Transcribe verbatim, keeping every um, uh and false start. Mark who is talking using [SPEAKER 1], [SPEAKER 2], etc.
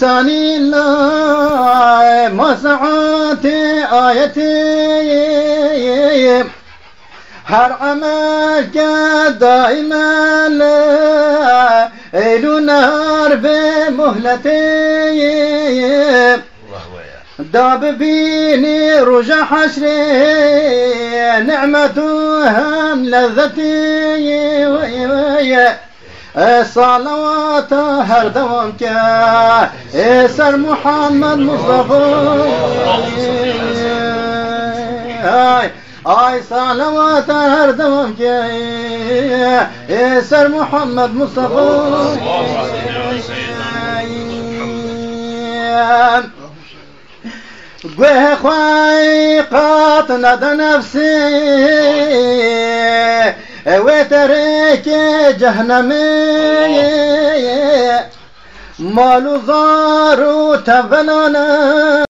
[SPEAKER 1] لساني الله ما سعات آيتي هر عمل جد دائما ليل نهار بمهلتي داب بيني رجع حشري نعمتهم لذتي صلوات هر دوام كا سر محمد مصطفى اي اي صلوات هر دوام كا سر محمد مصطفى قوي خواي قاط ندى نفسي وترك جهنمي مالو زارو تبلانا